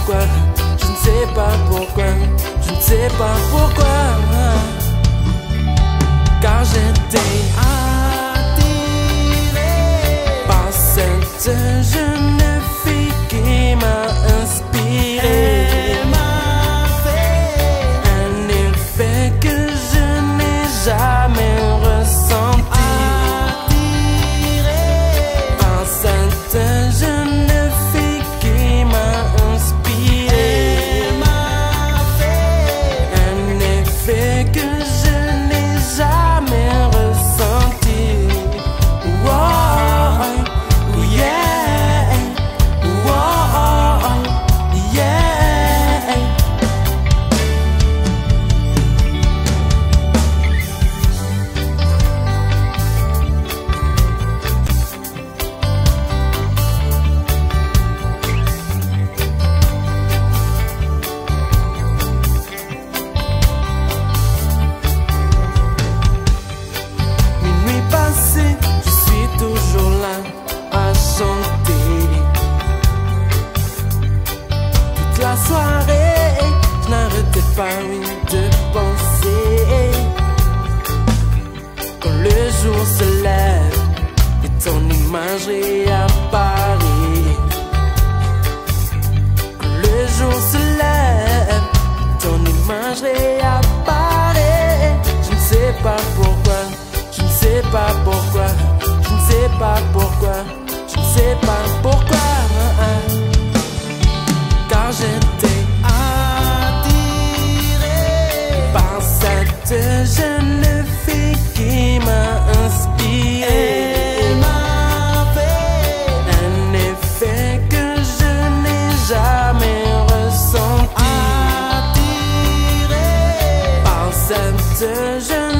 pourquoi, je ne sais pas pourquoi, je ne sais pas pourquoi. Car j'étais attiré par cette jeune fille qui m'a inspiré. Elle m'a fait un effet que je n'ai jamais ressenti. Attiré par cette jeune fille qui m'a inspiré. Elle m'a fait un effet que je n'ai jamais ressenti. Wow, yeah, wow, yeah. Minuit passé, je suis toujours là à chanter. Toute la soirée, je n'arrêtais pas de penser. Quand le jour se lève et ton image réapparaît. Quand le jour se lève, ton image réapparaît. Je ne sais pas pourquoi, je ne sais pas pourquoi, je ne sais pas pourquoi, je ne sais pas pourquoi. Car j'étais attiré par cette jeune fille qui m'a inspiré. Elle m'a fait un effet que je n'ai jamais ressenti. Attiré par cette jeune